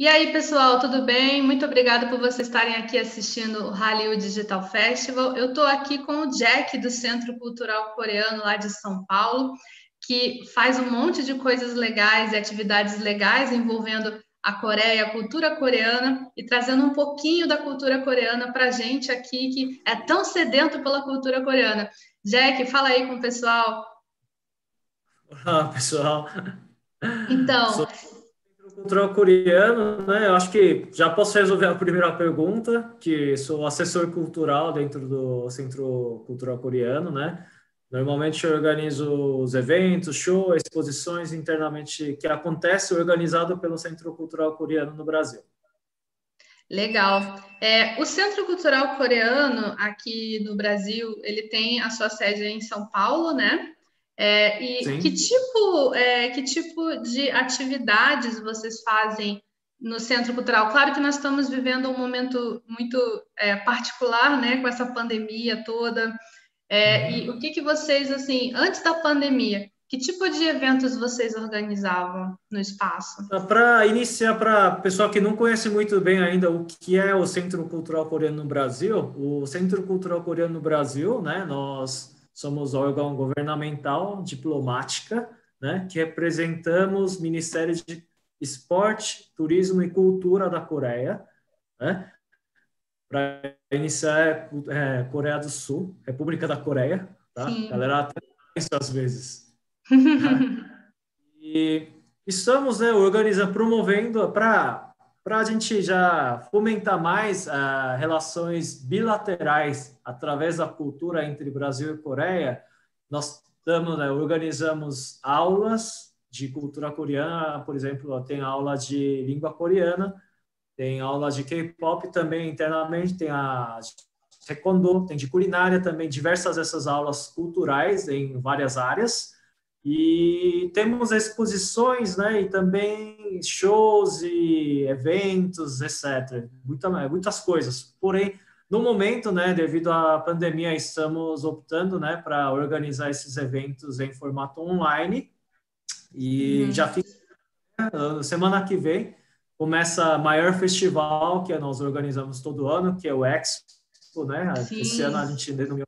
E aí, pessoal, tudo bem? Muito obrida por vocês estarem aqui assistindo o Hallyu Digital Festival. Eu estou aqui com o Jack, do Centro Cultural Coreano, lá de São Paulo, que faz um monte de coisas legais e atividades legais envolvendo a Coreia, a cultura coreana, e trazendo um pouquinho da cultura coreana para a gente aqui, que é tão sedento pela cultura coreana. Jack, fala aí com o pessoal. Olá, pessoal. Então, Sou cultural coreano, né? Eu acho que já posso resolver a primeira pergunta, que sou assessor cultural dentro do Centro Cultural Coreano, né? Normalmente eu organizo os eventos, shows, exposições internamente que acontece organizado pelo Centro Cultural Coreano no Brasil. legal. O Centro Cultural Coreano aqui no Brasil, ele tem a sua sede em São Paulo, né? E Sim. que tipo de atividades vocês fazem no Centro Cultural? Claro que nós estamos vivendo um momento muito particular, né, com essa pandemia toda. E o Uhum. que vocês, assim, antes da pandemia, que tipo de eventos vocês organizavam no espaço? Para iniciar, para pessoal que não conhece muito bem ainda o que é o Centro Cultural Coreano no Brasil, o Centro Cultural Coreano no Brasil, né, nós somos órgão governamental, diplomática, né, que representamos Ministério de Esporte, Turismo e Cultura da Coreia, né, para iniciar Coreia do Sul, República da Coreia, tá? Sim. Galera, até isso às vezes. E estamos, né, organizando, promovendo para a gente já fomentar mais relações bilaterais através da cultura entre Brasil e Coreia. Nós estamos, né, organizamos aulas de cultura coreana, por exemplo, tem aula de língua coreana, tem aula de K-pop também internamente, tem a de Taekwondo, tem de culinária também, diversas dessas aulas culturais em várias áreas. E temos exposições, né, e também shows e eventos, etc. Muitas coisas. Porém, no momento, né, devido à pandemia, estamos optando, né, para organizar esses eventos em formato online. E já Uhum. fica semana que vem começa o maior festival que nós organizamos todo ano, que é o Expo, né? Esse ano Sim. a gente denominou.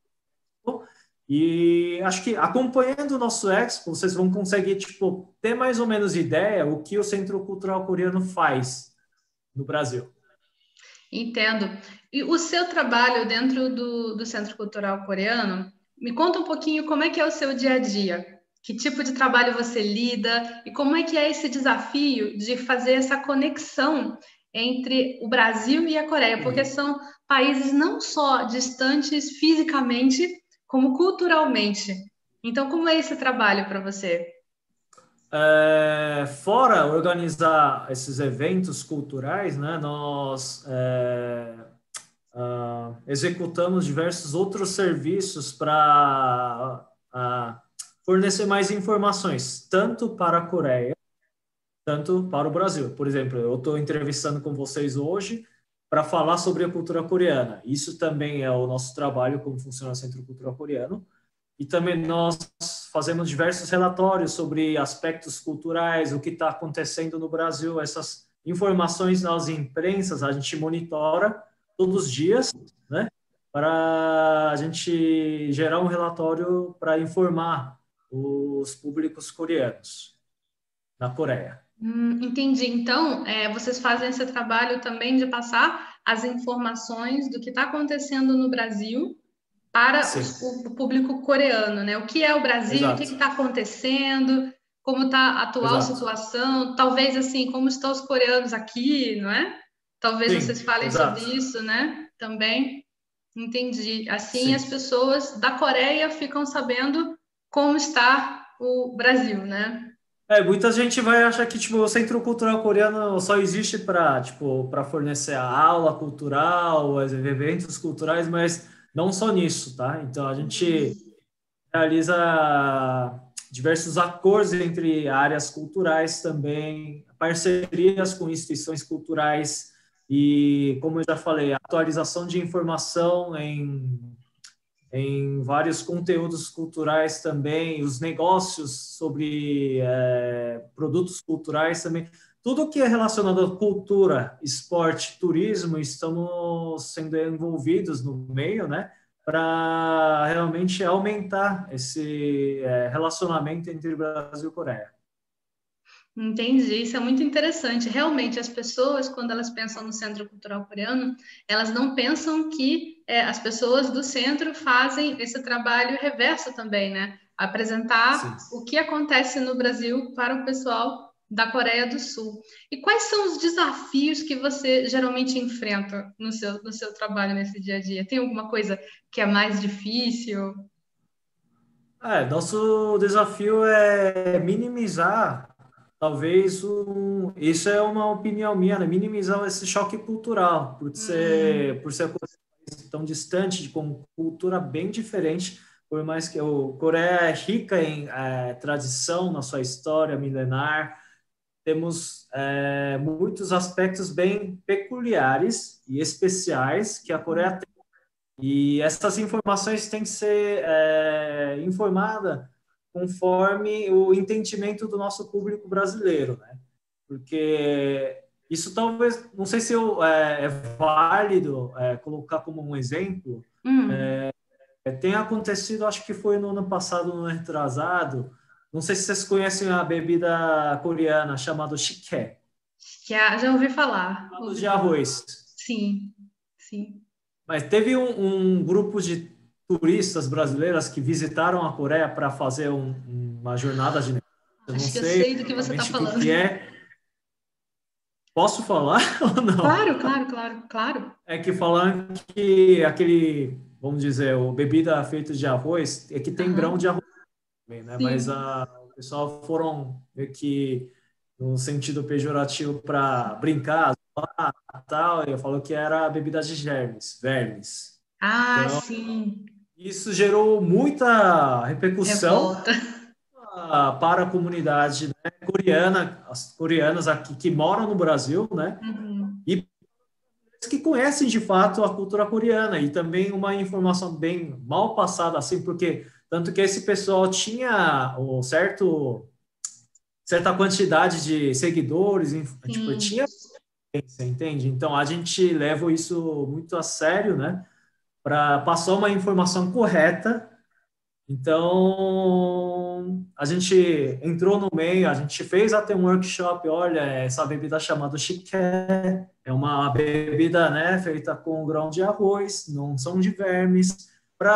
E acho que acompanhando o nosso Expo, vocês vão conseguir tipo ter mais ou menos ideia o que o Centro Cultural Coreano faz no Brasil. Entendo. E o seu trabalho dentro do Centro Cultural Coreano, me conta um pouquinho como é que é o seu dia a dia. Que tipo de trabalho você lida e como é que é esse desafio de fazer essa conexão entre o Brasil e a Coreia, porque são países não só distantes fisicamente, como culturalmente. Então, como é esse trabalho para você? Fora organizar esses eventos culturais, né, nós executamos diversos outros serviços para fornecer mais informações, tanto para a Coreia, tanto para o Brasil. Por exemplo, eu estou entrevistando com vocês hoje para falar sobre a cultura coreana. Isso também é o nosso trabalho, como funciona o Centro Cultural Coreano. E também nós fazemos diversos relatórios sobre aspectos culturais, o que está acontecendo no Brasil, essas informações nas imprensas, a gente monitora todos os dias, né, para a gente gerar um relatório para informar os públicos coreanos na Coreia. Entendi. Então, vocês fazem esse trabalho também de passar as informações do que está acontecendo no Brasil para Sim, o público coreano, né? O que é o Brasil, o que exato, está acontecendo, como está a atual exato. situação, talvez assim, como estão os coreanos aqui, não é? Talvez vocês Sim, falem sobre exato. isso, né? Também. Entendi. Assim, as Sim. pessoas da Coreia ficam sabendo como está o Brasil, né? Muita gente vai achar que tipo, o Centro Cultural Coreano só existe para tipo, para fornecer a aula cultural, os eventos culturais, mas não só nisso, tá? Então a gente realiza diversos acordos entre áreas culturais também, parcerias com instituições culturais e, como eu já falei, atualização de informação em vários conteúdos culturais também, os negócios sobre produtos culturais também. tudo que é relacionado à cultura, esporte, turismo, estamos sendo envolvidos no meio, né, para realmente aumentar esse relacionamento entre Brasil e Coreia. Entendi, isso é muito interessante. Realmente, as pessoas, quando elas pensam no Centro Cultural Coreano, elas não pensam que as pessoas do centro fazem esse trabalho reverso também, né? Sim. Apresentar o que acontece no Brasil para o pessoal da Coreia do Sul. E quais são os desafios que você geralmente enfrenta no seu trabalho nesse dia a dia? Tem alguma coisa que é mais difícil? Nosso desafio é minimizar, talvez, isso é uma opinião minha, né? Minimizar esse choque cultural, por ser um país tão distante, com cultura bem diferente, por mais que o Coreia é rica em tradição, na sua história milenar, temos muitos aspectos bem peculiares e especiais que a Coreia tem. E essas informações têm que ser informadas conforme o entendimento do nosso público brasileiro, né? Porque isso talvez, não sei se é válido colocar como um exemplo, Hum, tem acontecido, acho que foi no ano passado, no ano retrasado, não sei se vocês conhecem a bebida coreana chamada shiké, já ouvi falar, caldo ouvi de falar. arroz. Sim, sim. Mas teve um grupo de turistas brasileiras que visitaram a Coreia para fazer uma jornada de negócio. Eu não Acho que eu sei sei do que você está exatamente o que falando. que é. Posso falar ou não? Claro, claro, claro, claro. É que falando que aquele, vamos dizer, o bebida feita de arroz, é que tem grão de Aham. arroz também, né? Mas Sim. o pessoal foram meio que no sentido pejorativo para brincar, zoar, tal, e eu falo que era bebida de germes, vermes. Ah, Então, sim. isso gerou muita repercussão Revolta. para a comunidade, né, coreana, as coreanas aqui que moram no Brasil, né, Uhum. e que conhecem de fato a cultura coreana e também uma informação bem mal passada assim, porque tanto que esse pessoal tinha um certa quantidade de seguidores, tipo, Sim. tinha, você entende? Então a gente leva isso muito a sério, né, para passar uma informação correta. Então, a gente entrou no meio, a gente fez até um workshop, olha, essa bebida chamada chiqué, é uma bebida, né, feita com grão de arroz, não são de vermes,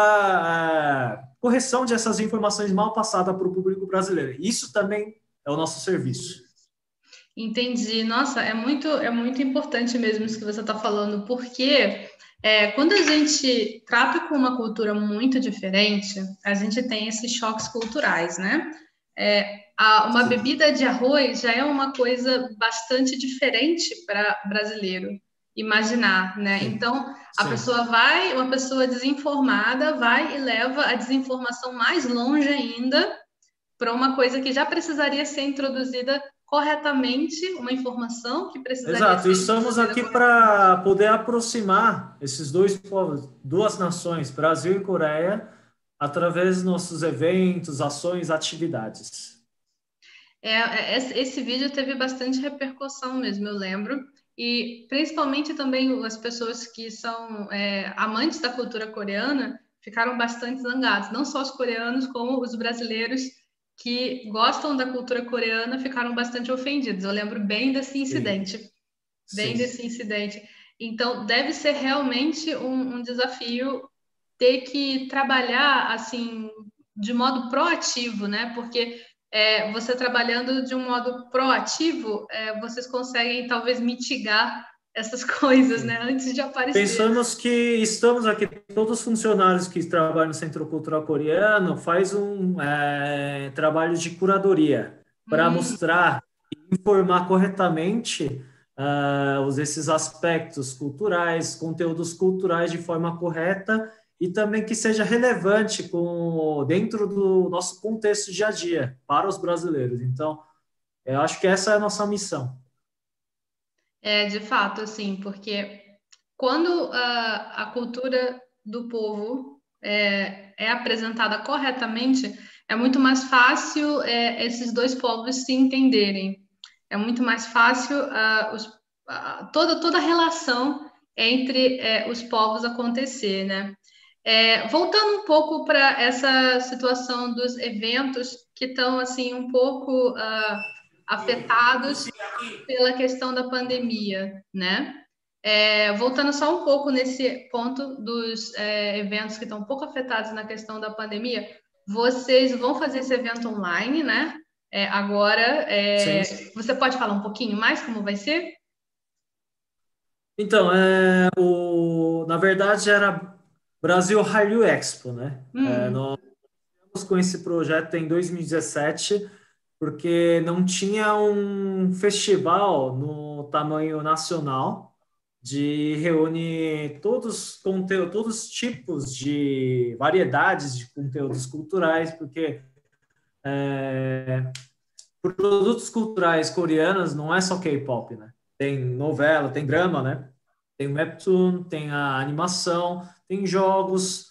para correção dessas informações mal passadas para o público brasileiro. Isso também é o nosso serviço. Entendi. Nossa, é muito importante mesmo isso que você está falando, porque quando a gente trata com uma cultura muito diferente, a gente tem esses choques culturais, né? Uma Sim, bebida de arroz já é uma coisa bastante diferente para brasileiro imaginar, né? sim, Então, sim. uma pessoa desinformada vai e leva a desinformação mais longe ainda para uma coisa que já precisaria ser introduzida corretamente, uma informação que precisaria Exato, e ser estamos introduzida aqui corretamente. para poder aproximar esses dois povos, duas nações, Brasil e Coreia, através dos nossos eventos, ações, atividades. Esse vídeo teve bastante repercussão mesmo, eu lembro, e principalmente também as pessoas que são amantes da cultura coreana ficaram bastante zangados, não só os coreanos, como os brasileiros que gostam da cultura coreana ficaram bastante ofendidos. Eu lembro bem desse Sim, incidente. Bem sim. desse incidente. Então, deve ser realmente um desafio ter que trabalhar assim de modo proativo, né? Porque você trabalhando de um modo proativo, vocês conseguem talvez mitigar essas coisas, né? Sim. Antes de aparecer. Pensamos que estamos aqui, todos os funcionários que trabalham no Centro Cultural Coreano faz um trabalho de curadoria para Hum, mostrar e informar corretamente esses aspectos culturais, conteúdos culturais de forma correta e também que seja relevante dentro do nosso contexto dia a dia para os brasileiros. Então, eu acho que essa é a nossa missão. de fato, assim, porque quando a cultura do povo é apresentada corretamente, é muito mais fácil esses dois povos se entenderem. É muito mais fácil toda a relação entre os povos acontecer, né? Voltando um pouco para essa situação dos eventos que estão assim um pouco afetados pela questão da pandemia, né? Voltando só um pouco nesse ponto dos eventos que estão um pouco afetados na questão da pandemia, vocês vão fazer esse evento online, né? Agora, você pode falar um pouquinho mais como vai ser? Então, na verdade era Brasil Hallyu Expo, né? Nós começamos com esse projeto em 2017, porque não tinha um festival no tamanho nacional de reúne todos os tipos de variedades de conteúdos culturais, porque produtos culturais coreanos não é só K-pop, né? Tem novela, tem drama, né? Tem webtoon, tem a animação, tem jogos,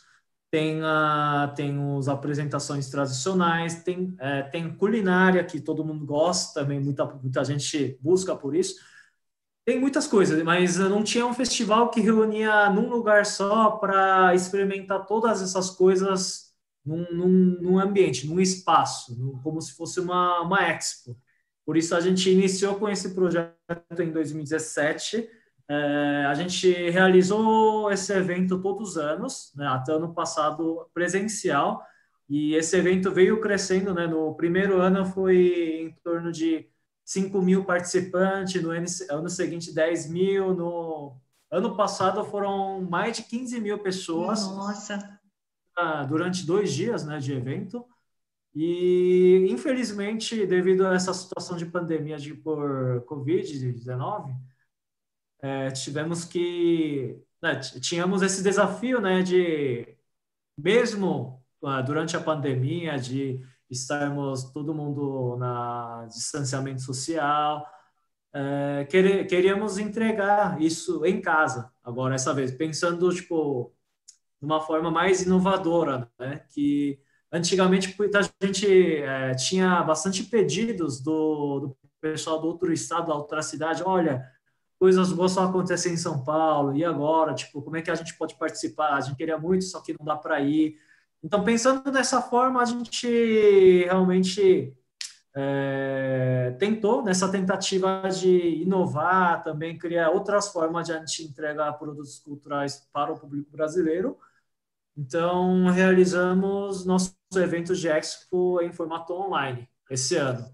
tem as apresentações tradicionais, tem culinária, que todo mundo gosta também, muita gente busca por isso. Tem muitas coisas, mas não tinha um festival que reunia num lugar só para experimentar todas essas coisas num ambiente, num espaço, como se fosse uma expo. Por isso a gente iniciou com esse projeto em 2017. A gente realizou esse evento todos os anos, né, até ano passado presencial, e esse evento veio crescendo, né? No primeiro ano foi em torno de 5.000 participantes, no ano seguinte 10.000, no ano passado foram mais de 15.000 pessoas. Nossa! Durante 2 dias, né, de evento. E, infelizmente, devido a essa situação de pandemia por Covid-19, tivemos que... tínhamos esse desafio, né, de, mesmo durante a pandemia, de estarmos todo mundo na distanciamento social, queríamos entregar isso em casa, agora, essa vez, pensando, tipo, de uma forma mais inovadora, né? Que antigamente muita gente tinha bastante pedidos do pessoal do outro estado, da outra cidade. Olha, coisas boas só acontecem em São Paulo, e agora? Tipo, como é que a gente pode participar? A gente queria muito, só que não dá para ir. Então, pensando dessa forma, a gente realmente tentou, nessa tentativa de inovar, também criar outras formas de a gente entregar produtos culturais para o público brasileiro. Então, realizamos nossos eventos de Expo em formato online esse ano.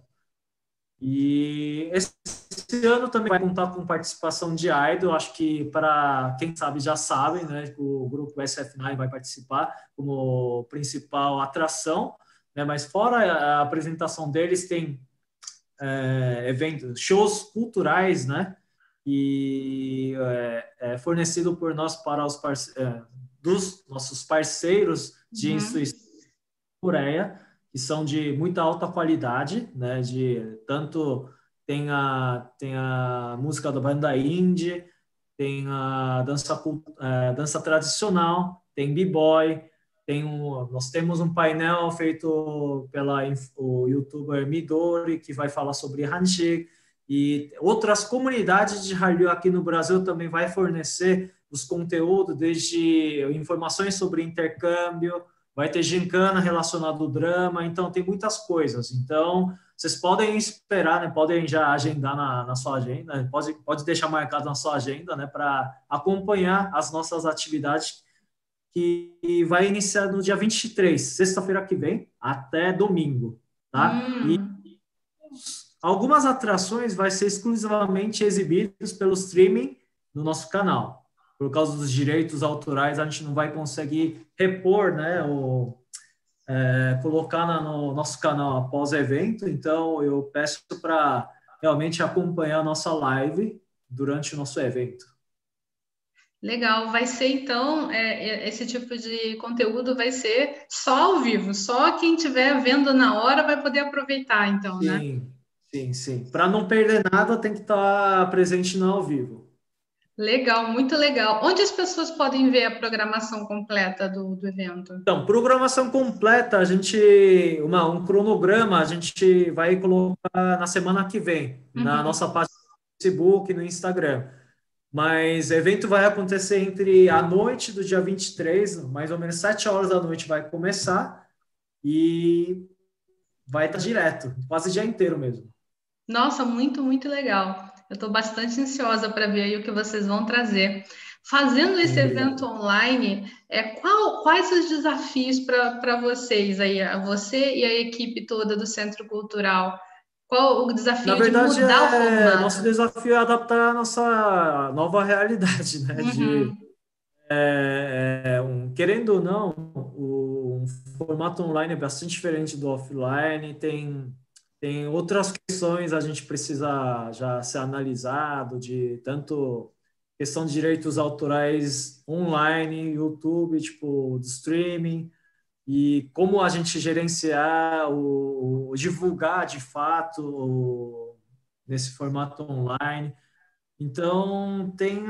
E esse ano também vai contar com participação de idol. Acho que, para quem sabe, já sabem, né? O grupo SF9 vai participar como principal atração, né? Mas fora a apresentação deles, tem eventos, shows culturais, né? E fornecido por nós para os dos nossos parceiros de instituição Coreia, que são de muita alta qualidade, né? Tanto tem a música da banda indie, tem a dança tradicional, tem b-boy, nós temos um painel feito o youtuber Midori, que vai falar sobre Hanji, e outras comunidades de Hallyu aqui no Brasil também vai fornecer os conteúdos, desde informações sobre intercâmbio, vai ter gincana relacionada ao drama, então tem muitas coisas. Então, vocês podem esperar, né? Podem já agendar na sua agenda, né? Pode deixar marcado na sua agenda, né? Para acompanhar as nossas atividades, que vai iniciar no dia 23, sexta-feira que vem, até domingo, tá? E algumas atrações vai ser exclusivamente exibidas pelo streaming no nosso canal. Por causa dos direitos autorais, a gente não vai conseguir repor, né, colocar no nosso canal após o evento. Então, eu peço para realmente acompanhar a nossa live durante o nosso evento. Legal, vai ser então, esse tipo de conteúdo vai ser só ao vivo, só quem estiver vendo na hora vai poder aproveitar, então, né? Sim, sim, sim. Para não perder nada, tem que estar presente no ao vivo. Legal, muito legal. Onde as pessoas podem ver a programação completa do evento? Então, programação completa, um cronograma, a gente vai colocar na semana que vem, na Uhum. nossa página do Facebook, no Instagram. Mas o evento vai acontecer entre a noite do dia 23, mais ou menos 7 horas da noite vai começar e vai estar direto, quase o dia inteiro mesmo. Nossa, muito, muito legal. Eu estou bastante ansiosa para ver aí o que vocês vão trazer. Fazendo esse Sim, evento obrigado. online, quais os desafios para vocês aí, a você e a equipe toda do Centro Cultural? Qual o Na desafio de verdade, mudar o nosso formato? desafio é adaptar a nossa nova realidade, né? Uhum. Querendo ou não, o formato online é bastante diferente do offline, tem outras questões a gente precisa já ser analisado, de tanto questão de direitos autorais online, YouTube, tipo, de streaming, e como a gente gerenciar, divulgar de fato nesse formato online. Então, tem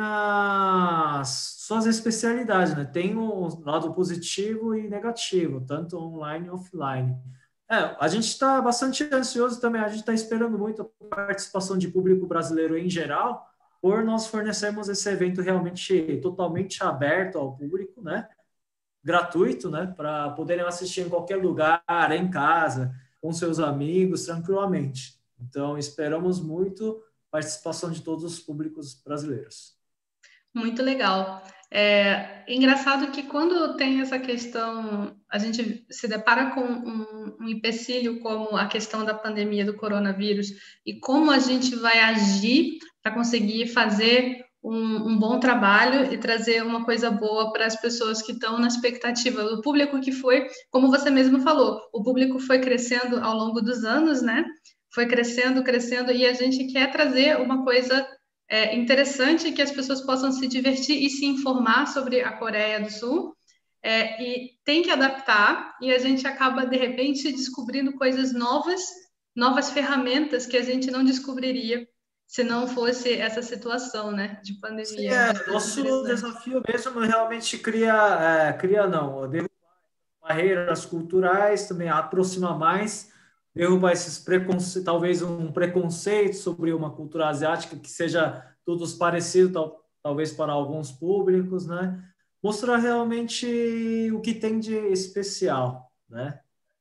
as suas especialidades, né? Tem o lado positivo e negativo, tanto online e offline. A gente está bastante ansioso também, a gente está esperando muito a participação de público brasileiro em geral, por nós fornecermos esse evento realmente totalmente aberto ao público, né? Gratuito, né? Para poderem assistir em qualquer lugar, em casa, com seus amigos, tranquilamente. Então, esperamos muito participação de todos os públicos brasileiros. Muito legal. É engraçado que quando tem essa questão, a gente se depara com um empecilho como a questão da pandemia do coronavírus e como a gente vai agir para conseguir fazer um bom trabalho e trazer uma coisa boa para as pessoas que estão na expectativa. O público que foi, como você mesmo falou, o público foi crescendo ao longo dos anos, né? Foi crescendo, crescendo, e a gente quer trazer uma coisa interessante que as pessoas possam se divertir e se informar sobre a Coreia do Sul. E tem que adaptar, e a gente acaba, de repente, descobrindo coisas novas, novas ferramentas que a gente não descobriria se não fosse essa situação, né, de Sim, pandemia. É bastante nosso interessante. desafio mesmo realmente cria não, derrubar barreiras culturais, também aproximar mais, derrubar esses preconceitos, talvez um preconceito sobre uma cultura asiática que seja todos parecidos, talvez para alguns públicos, né? Mostrar realmente o que tem de especial, né?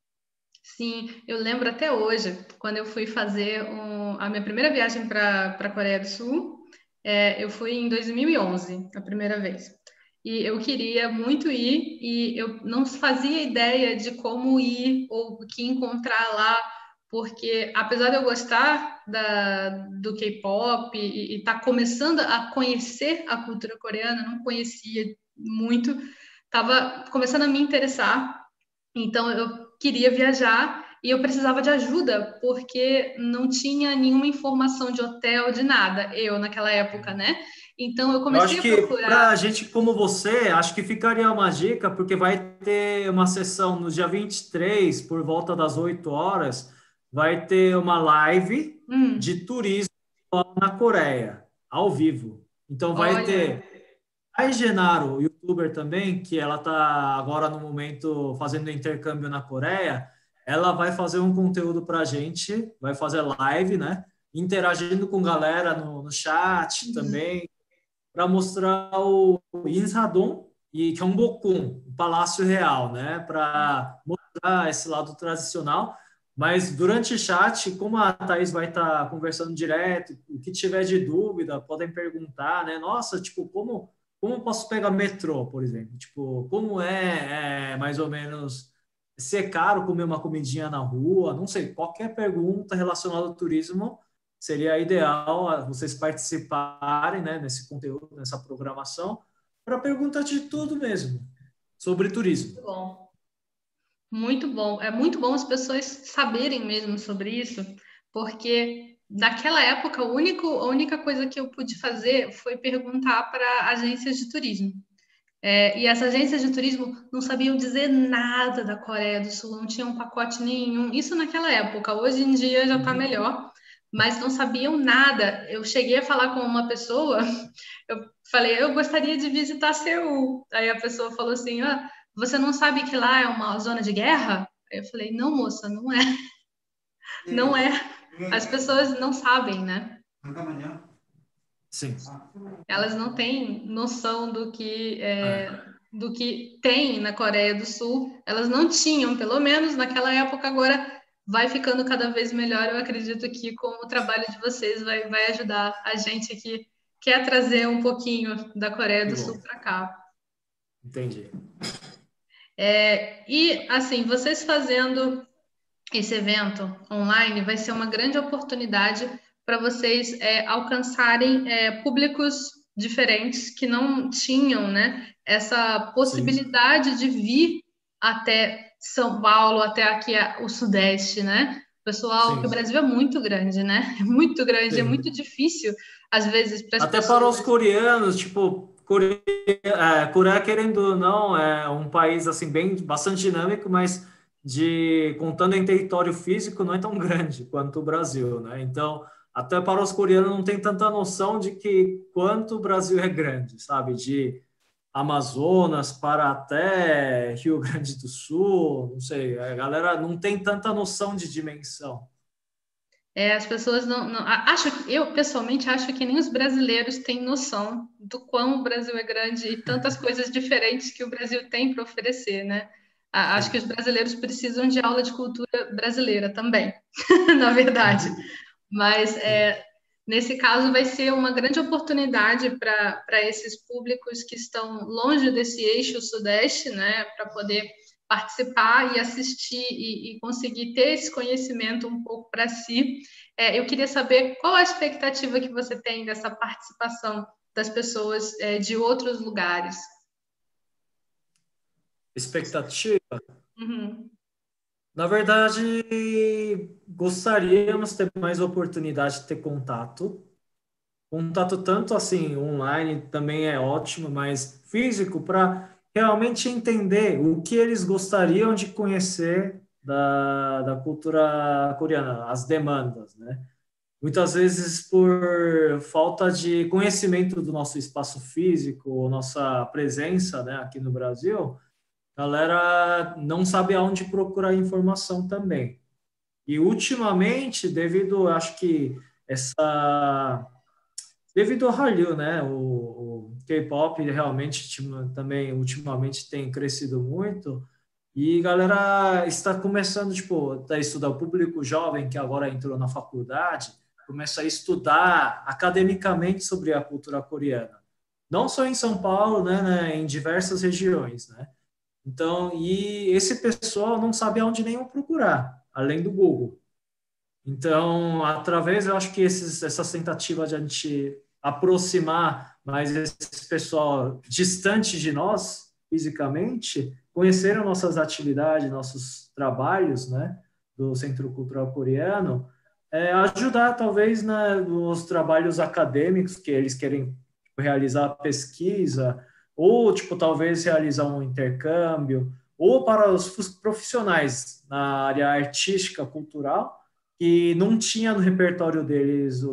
Sim, eu lembro até hoje, quando eu fui fazer a minha primeira viagem para a Coreia do Sul, eu fui em 2011, a primeira vez. E eu queria muito ir, e eu não fazia ideia de como ir ou o que encontrar lá, porque apesar de eu gostar do K-pop e estar começando a conhecer a cultura coreana, não conhecia muito, estava começando a me interessar. Então, eu queria viajar e eu precisava de ajuda, porque não tinha nenhuma informação de hotel, de nada, eu naquela época, né? Então, eu Eu comecei acho a que procurar. para gente como você, acho que ficaria uma dica, porque vai ter uma sessão no dia 23 por volta das 8 horas, vai ter uma live Hum, de turismo na Coreia, ao vivo. Então vai olha, ter a Genaro, youtuber também, que ela está agora no momento fazendo intercâmbio na Coreia, ela vai fazer um conteúdo para a gente, vai fazer live, né? Interagindo com galera no chat uhum, também para mostrar o Insadong e Gyeongbokgung, o Palácio Real, né? Para mostrar esse lado tradicional. Mas durante o chat, como a Thaís vai estar conversando direto, o que tiver de dúvida, podem perguntar, né? Nossa, tipo, como eu posso pegar metrô, por exemplo? Tipo, como mais ou menos se é caro comer uma comidinha na rua? Não sei, qualquer pergunta relacionada ao turismo seria ideal vocês participarem, né, nesse conteúdo, nessa programação, para perguntar de tudo mesmo sobre turismo. muito bom. Muito bom. É muito bom as pessoas saberem mesmo sobre isso, porque naquela época a única coisa que eu pude fazer foi perguntar para agências de turismo. E as agências de turismo não sabiam dizer nada da Coreia do Sul, não tinham pacote nenhum. Isso naquela época. Hoje em dia já está melhor, mas não sabiam nada. Eu cheguei a falar com uma pessoa, falei, eu gostaria de visitar Seul. Aí a pessoa falou assim, ah, você não sabe que lá é uma zona de guerra? Aí eu falei, não, moça, não é. Não é. As pessoas não sabem, né? Sim. Elas não têm noção É. do que tem na Coreia do Sul. Elas não tinham, pelo menos naquela época. Agora vai ficando cada vez melhor. Eu acredito que com o trabalho de vocês vai ajudar a gente que quer trazer um pouquinho da Coreia Que do bom. Sul para cá. Entendi. E assim, vocês fazendo esse evento online vai ser uma grande oportunidade para vocês alcançarem públicos diferentes que não tinham, né, essa Sim. possibilidade de vir até São Paulo, até aqui o Sudeste, né? Pessoal, que o Sim. Brasil é muito grande, né? É muito grande, é muito Sim. difícil, às vezes, para as Até para pessoas. os coreanos, tipo, Coreia, querendo ou não, é um país assim bem bastante dinâmico, mas contando em território físico não é tão grande quanto o Brasil, né? Então, até para os coreanos não tem tanta noção de que quanto o Brasil é grande, sabe? De Amazonas para até Rio Grande do Sul, não sei, a galera não tem tanta noção de dimensão. As pessoas acho, eu pessoalmente acho que nem os brasileiros têm noção do quão o Brasil é grande e tantas coisas diferentes que o Brasil tem para oferecer, né? Acho que Sim. os brasileiros precisam de aula de cultura brasileira também, na verdade. Mas Sim. nesse caso vai ser uma grande oportunidade para esses públicos que estão longe desse eixo sudeste, né? Para poder participar e assistir e conseguir ter esse conhecimento um pouco para si. Eu queria saber qual a expectativa que você tem dessa participação das pessoas de outros lugares. Expectativa? Uhum. Na verdade, gostaríamos de ter mais oportunidade de ter contato. Contato tanto assim online também é ótimo, mas físico para realmente entender o que eles gostariam de conhecer da cultura coreana, as demandas, né? Muitas vezes por falta de conhecimento do nosso espaço físico, nossa presença, né, aqui no Brasil, a galera não sabe aonde procurar informação também. E ultimamente, acho que essa devido ao Hallyu, né? O K-pop realmente também ultimamente tem crescido muito e a galera está começando, tipo, a estudar o público jovem que agora entrou na faculdade, começa a estudar academicamente sobre a cultura coreana. Não só em São Paulo, né, em diversas regiões, né? Então, e esse pessoal não sabe aonde nenhum procurar, além do Google. Então, através, eu acho que essas tentativas de a gente aproximar mais esse pessoal distante de nós, fisicamente, conheceram nossas atividades, nossos trabalhos, né, do Centro Cultural Coreano, ajudar, talvez, nos trabalhos acadêmicos que eles querem realizar pesquisa, ou, tipo, talvez realizar um intercâmbio, ou para os profissionais na área artística, cultural, que não tinha no repertório deles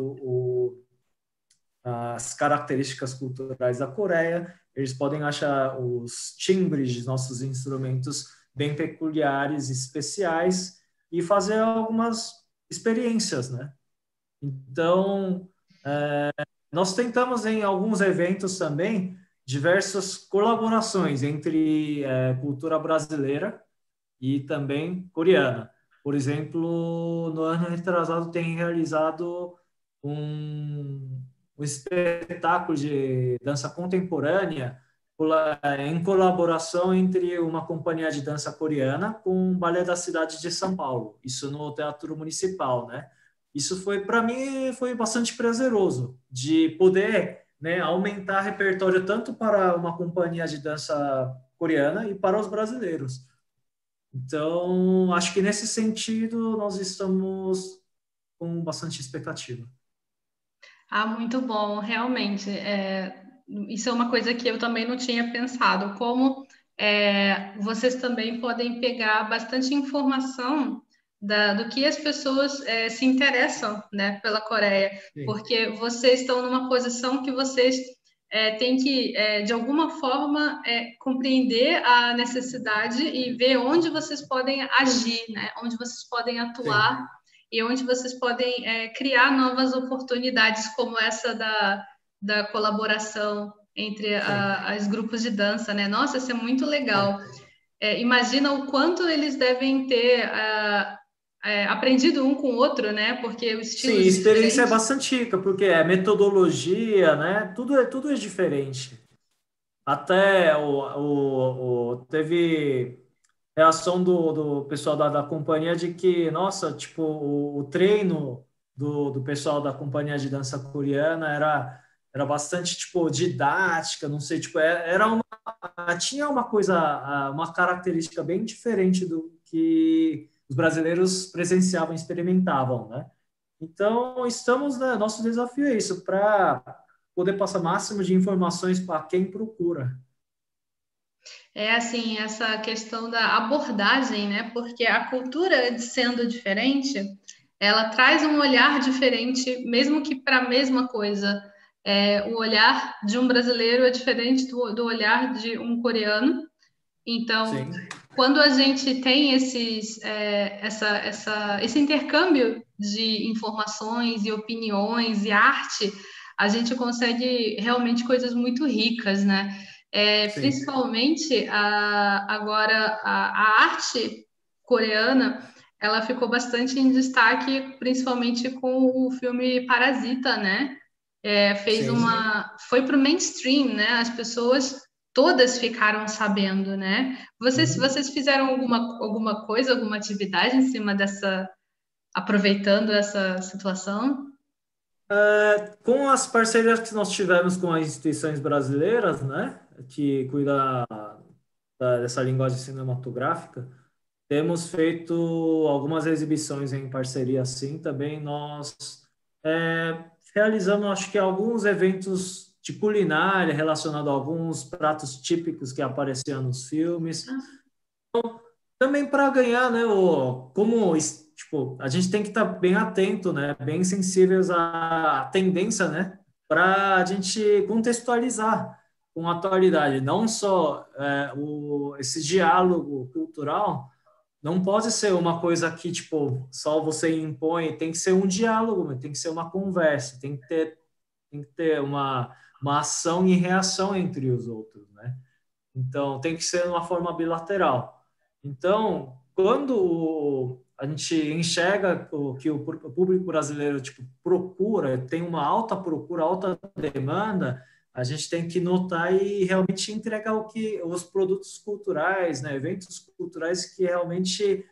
as características culturais da Coreia. Eles podem achar os timbres de nossos instrumentos bem peculiares, especiais, e fazer algumas experiências, né? Então, nós tentamos em alguns eventos também diversas colaborações entre cultura brasileira e também coreana. Por exemplo, no ano retrasado tem realizado um, um espetáculo de dança contemporânea em colaboração entre uma companhia de dança coreana com o Balé da Cidade de São Paulo, isso no Teatro Municipal, né? Isso foi, para mim, foi bastante prazeroso, de poder, né, aumentar repertório tanto para uma companhia de dança coreana e para os brasileiros. Então, acho que nesse sentido nós estamos com bastante expectativa. Muito bom, realmente. Isso é uma coisa que eu também não tinha pensado. Como vocês também podem pegar bastante informação do que as pessoas se interessam, né, pela Coreia, Sim, porque vocês estão numa posição que vocês tem que, de alguma forma, compreender a necessidade e ver onde vocês podem agir, né? Onde vocês podem Sim, atuar e onde vocês podem criar novas oportunidades, como essa da colaboração entre sim. as grupos de dança, né? Nossa, isso é muito É. legal. Imagina o quanto eles devem ter aprendido um com o outro, né? Porque os Sim, estilos experiência é diferentes. bastante rica, porque é metodologia, né? Tudo é diferente. Até teve reação do pessoal da companhia de que, nossa, tipo, o treino do pessoal da companhia de dança coreana era bastante, tipo, didática, não sei, tipo, tinha uma coisa, uma característica bem diferente do que os brasileiros presenciavam, experimentavam, né? Então, né, nosso desafio é isso, para poder passar máximo de informações para quem procura. É assim, essa questão da abordagem, né? Porque a cultura sendo diferente, ela traz um olhar diferente, mesmo que para a mesma coisa. O olhar de um brasileiro é diferente do olhar de um coreano. Então, Sim, quando a gente tem esse intercâmbio de informações e opiniões e arte, a gente consegue realmente coisas muito ricas, né? sim. Principalmente agora a arte coreana, ela ficou bastante em destaque, principalmente com o filme Parasita, né? Sim. Foi para o mainstream, né? As pessoas todas ficaram sabendo, né? Uhum. Vocês fizeram alguma coisa, alguma atividade em cima aproveitando essa situação? Com as parcerias que nós tivemos com as instituições brasileiras, né, que cuida dessa linguagem cinematográfica, temos feito algumas exibições em parceria, sim. Também nós realizamos, acho que alguns eventos de culinária relacionados a alguns pratos típicos que apareciam nos filmes. Também para ganhar, né, tipo, a gente tem que estar bem atento, né, bem sensíveis à tendência, né, para a gente contextualizar com a atualidade, não só esse diálogo cultural não pode ser uma coisa que, tipo, só você impõe, tem que ser um diálogo, tem que ser uma conversa, tem que ter uma ação e reação entre os outros, né? Então, tem que ser uma forma bilateral. Então, quando a gente enxerga que o público brasileiro tipo, procura, tem uma alta procura, alta demanda, a gente tem que notar e realmente entregar os produtos culturais, né, eventos culturais que realmente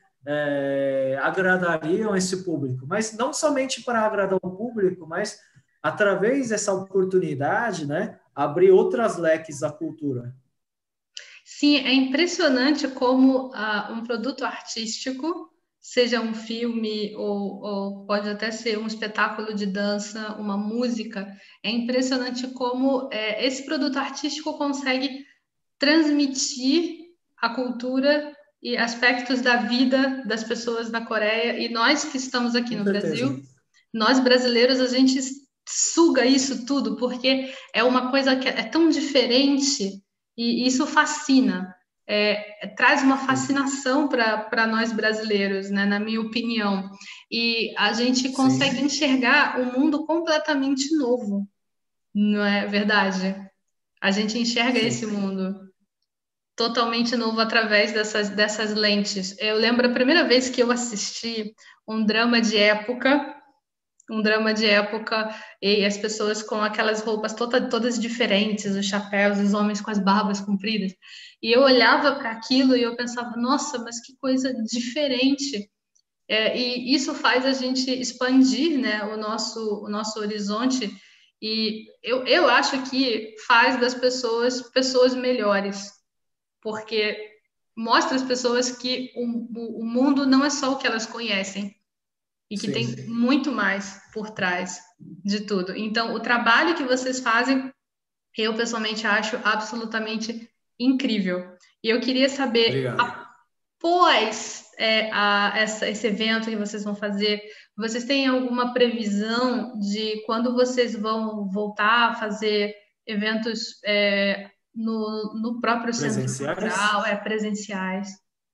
agradariam esse público. Mas não somente para agradar o público, mas através dessa oportunidade, né, abrir outras leques da cultura. Sim, é impressionante como um produto artístico, seja um filme ou pode até ser um espetáculo de dança, uma música, é impressionante como esse produto artístico consegue transmitir a cultura e aspectos da vida das pessoas da Coreia. E nós que estamos aqui Com no certeza. Brasil, nós brasileiros, a gente suga isso tudo, porque é uma coisa que é tão diferente e isso fascina. Traz uma Sim, fascinação para nós brasileiros, né, na minha opinião. E a gente consegue sim, enxergar um mundo completamente novo, não é verdade? A gente enxerga esse sim. mundo totalmente novo através dessas lentes. Eu lembro a primeira vez que eu assisti um drama de época, um drama de época, e as pessoas com aquelas roupas todas diferentes, os chapéus, os homens com as barbas compridas. E eu olhava para aquilo e eu pensava, nossa, mas que coisa diferente. E isso faz a gente expandir, né, o nosso horizonte. E eu acho que faz das pessoas melhores, porque mostra às pessoas que o mundo não é só o que elas conhecem e que tem Sim. muito mais por trás de tudo. Então, o trabalho que vocês fazem, eu pessoalmente acho absolutamente incrível. E eu queria saber, Obrigado. após esse evento que vocês vão fazer, vocês têm alguma previsão de quando vocês vão voltar a fazer eventos no próprio centro Presenciais? cultural, presenciais?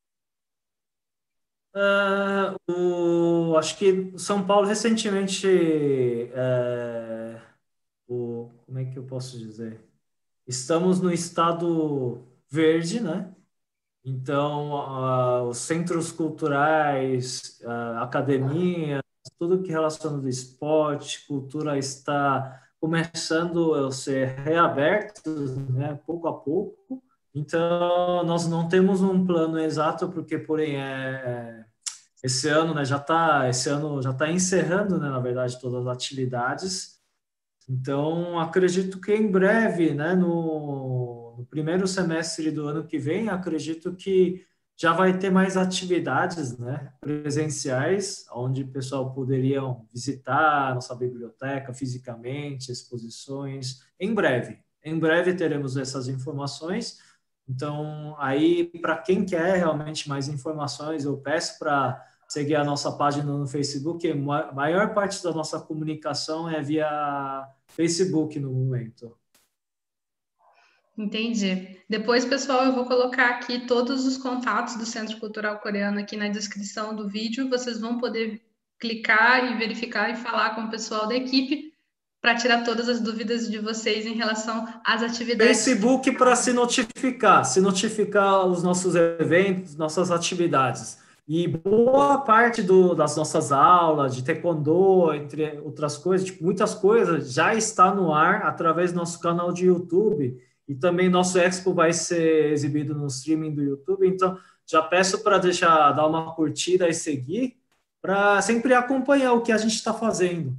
Acho que São Paulo recentemente, como é que eu posso dizer? Estamos no estado verde, né? Então, os centros culturais, academia, tudo que relaciona do esporte, cultura está começando a ser reaberto, né, pouco a pouco. Então, nós não temos um plano exato, porque, porém, esse ano, né, esse ano já está encerrando, né, na verdade, todas as atividades. Então, acredito que em breve, né, no primeiro semestre do ano que vem, acredito que já vai ter mais atividades, né, presenciais, onde o pessoal poderia visitar a nossa biblioteca fisicamente, exposições. Em breve teremos essas informações. Então, aí, para quem quer realmente mais informações, eu peço para seguir a nossa página no Facebook. A maior parte da nossa comunicação é via Facebook no momento. Entendi. Depois, pessoal, eu vou colocar aqui todos os contatos do Centro Cultural Coreano aqui na descrição do vídeo. Vocês vão poder clicar e verificar e falar com o pessoal da equipe para tirar todas as dúvidas de vocês em relação às atividades. Facebook para se notificar os nossos eventos, nossas atividades. E boa parte das nossas aulas de taekwondo, entre outras coisas, tipo, muitas coisas já está no ar através do nosso canal de YouTube, e também nosso Expo vai ser exibido no streaming do YouTube. Então, já peço para dar uma curtida e seguir, para sempre acompanhar o que a gente está fazendo.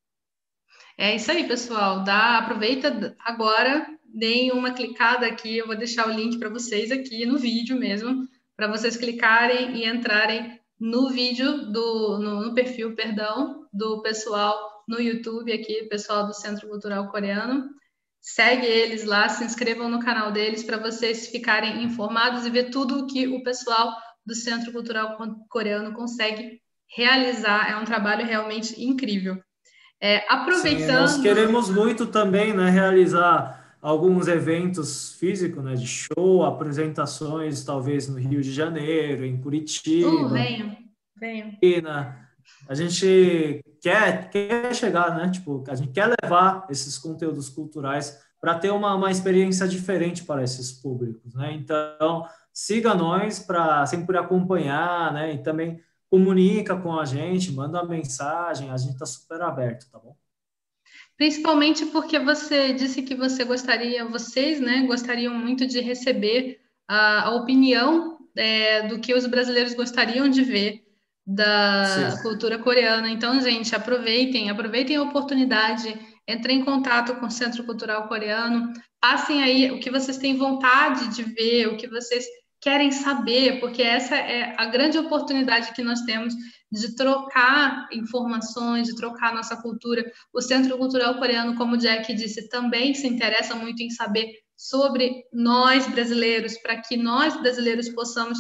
É isso aí, pessoal. Aproveita agora, deem uma clicada aqui. Eu vou deixar o link para vocês aqui no vídeo mesmo, para vocês clicarem e entrarem no vídeo no perfil, perdão, do pessoal no YouTube aqui, pessoal do Centro Cultural Coreano. Segue eles lá, se inscrevam no canal deles para vocês ficarem informados e ver tudo o que o pessoal do Centro Cultural Coreano consegue realizar. É um trabalho realmente incrível. Sim, nós Aproveitando. queremos muito também, né, realizar alguns eventos físicos, né, de show, apresentações, talvez no Rio de Janeiro, em Curitiba, Venho, venho. a gente quer chegar, né, tipo, a gente quer levar esses conteúdos culturais para ter uma experiência diferente para esses públicos, né? Então, siga nós para sempre acompanhar, né, e também comunica com a gente, manda uma mensagem, a gente está super aberto, tá bom? Principalmente porque você disse que vocês, né, gostariam muito de receber a opinião do que os brasileiros gostariam de ver Sim. da cultura coreana. Então, gente, aproveitem a oportunidade, entrem em contato com o Centro Cultural Coreano, passem aí o que vocês têm vontade de ver, o que vocês querem saber, porque essa é a grande oportunidade que nós temos de trocar informações, de trocar nossa cultura. O Centro Cultural Coreano, como o Jack disse, também se interessa muito em saber sobre nós brasileiros, para que nós brasileiros possamos,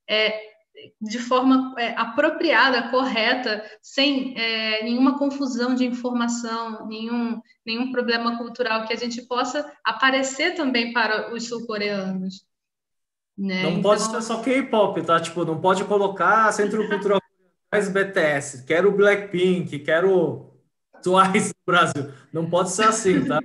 de forma apropriada, correta, sem nenhuma confusão de informação, nenhum problema cultural, que a gente possa aparecer também para os sul-coreanos. Né? Não pode ser Então, só K-pop, tá? Tipo, não pode colocar Centro Cultural mais BTS, quero Blackpink, quero Twice no Brasil. Não pode ser assim, tá?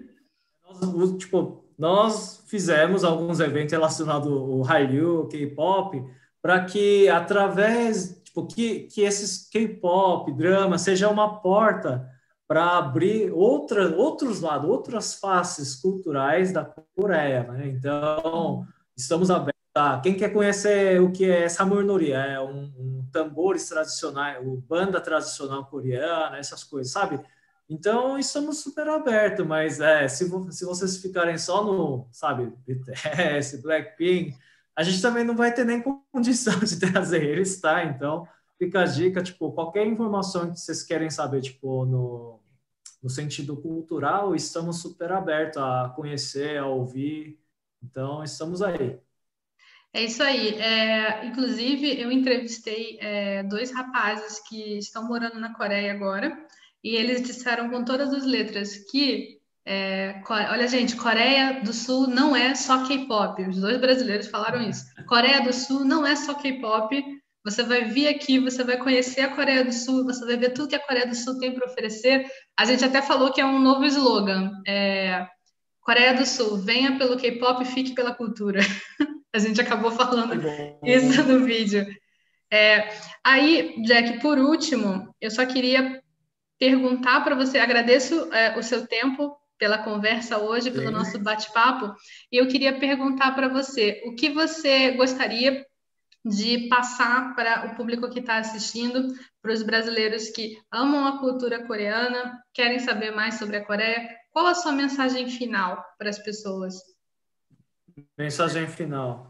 Nós fizemos alguns eventos relacionados ao Hallyu, K-pop, para que através, tipo, que esses K-pop, drama, seja uma porta para abrir outros lados, outras faces culturais da Coreia, né? Então, estamos abertos. Quem quer conhecer o que é samurnori, é um tambores tradicionais, o banda tradicional coreana, essas coisas, sabe? Então, estamos super abertos, mas se vocês ficarem só no, sabe, BTS, Blackpink, a gente também não vai ter nem condição de trazer eles, tá? Então, fica a dica, tipo, qualquer informação que vocês querem saber, tipo, no sentido cultural, estamos super abertos a conhecer, a ouvir. Então, estamos aí. é isso aí. Inclusive, eu entrevistei dois rapazes que estão morando na Coreia agora, e eles disseram com todas as letras que Olha, gente, Coreia do Sul não é só K-pop. Os dois brasileiros falaram isso. Coreia do Sul não é só K-pop. Você vai vir aqui, você vai conhecer a Coreia do Sul, você vai ver tudo que a Coreia do Sul tem para oferecer. A gente até falou que é um novo slogan. Coreia do Sul, venha pelo K-pop, fique pela cultura. A gente acabou falando isso no vídeo. Aí, Jack, por último, eu só queria perguntar para você, agradeço o seu tempo pela conversa hoje, pelo nosso bate-papo, e eu queria perguntar para você, o que você gostaria de passar para o público que está assistindo, para os brasileiros que amam a cultura coreana, querem saber mais sobre a Coreia, qual a sua mensagem final para as pessoas? Mensagem final.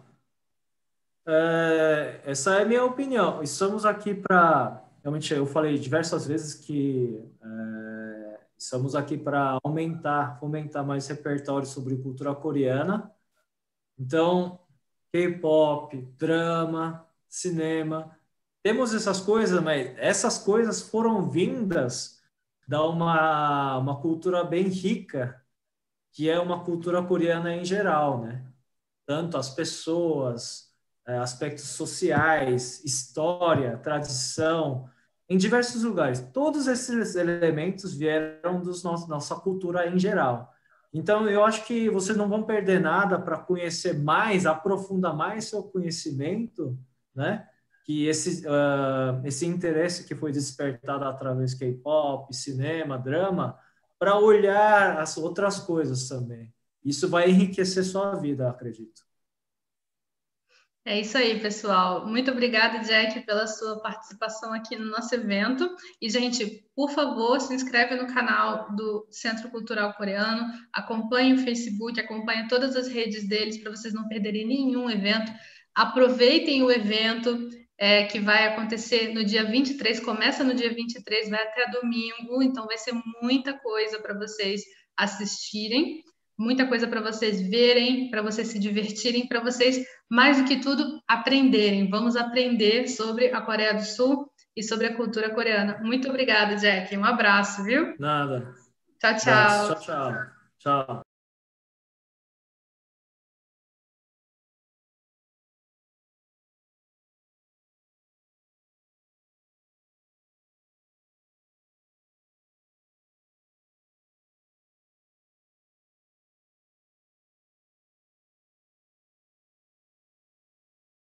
Essa é a minha opinião. Estamos aqui para... Realmente, eu falei diversas vezes que estamos aqui para fomentar mais repertório sobre cultura coreana. Então, K-pop, drama, cinema, temos essas coisas, mas essas coisas foram vindas da uma cultura bem rica, que é uma cultura coreana em geral, né? Tanto as pessoas, aspectos sociais, história, tradição, em diversos lugares. Todos esses elementos vieram nossa cultura em geral. Então, eu acho que vocês não vão perder nada para conhecer mais, aprofundar mais seu conhecimento, né? Que esse interesse que foi despertado através do K-pop, cinema, drama, para olhar as outras coisas também. Isso vai enriquecer sua vida, acredito. É isso aí, pessoal. Muito obrigada, Jack, pela sua participação aqui no nosso evento. E, gente, por favor, se inscreve no canal do Centro Cultural Coreano, acompanhe o Facebook, acompanhe todas as redes deles para vocês não perderem nenhum evento. Aproveitem o evento que vai acontecer no dia 23, começa no dia 23, vai até domingo, então vai ser muita coisa para vocês assistirem, muita coisa para vocês verem, para vocês se divertirem, para vocês, mais do que tudo, aprenderem. Vamos aprender sobre a Coreia do Sul e sobre a cultura coreana. Muito obrigada, Jack. Um abraço, viu? Nada. Tchau, Abraço. tchau. Tchau, tchau. Tchau.